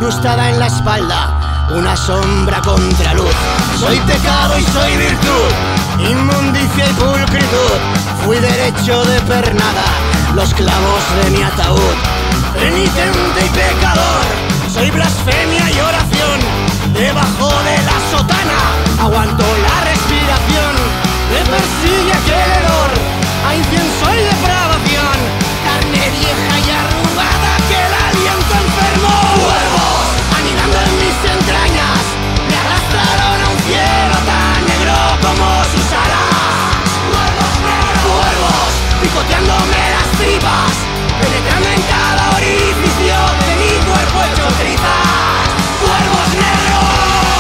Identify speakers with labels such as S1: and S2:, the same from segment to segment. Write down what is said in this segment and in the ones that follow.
S1: incrustada en la espalda, una sombra contra luz. Soy pecado y soy virtud, inmundicia y pulcritud. Fui derecho de pernada, los clavos de mi ataúd. Penitente y pecador, soy blasfemia y oración. Debajo de la sotana aguanto la respiración. Me persigue aquel hedor a incienso y depravación. Carne vieja y arrugada que el aliento enfermo. Cuervos anidando en mis entrañas me arrastraron a un cielo tan negro como sus alas. Cuervos negros, cuervos picoteándome las tripas, penetrando en cada orificio de mi cuerpo hecho trizas. Cuervos negros.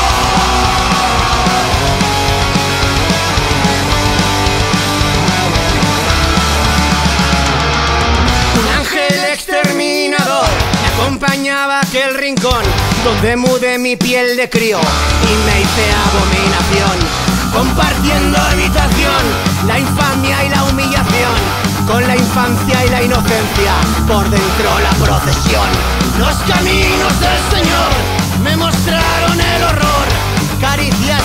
S1: Un ángel exterminador me acompañaba a aquel rincón donde mudé mi piel de crío y me hice abominación, compartiendo habitación, la infamia y la humillación, con la infancia y la inocencia, por dentro la procesión. Los caminos del Señor me mostraron el horror, caricias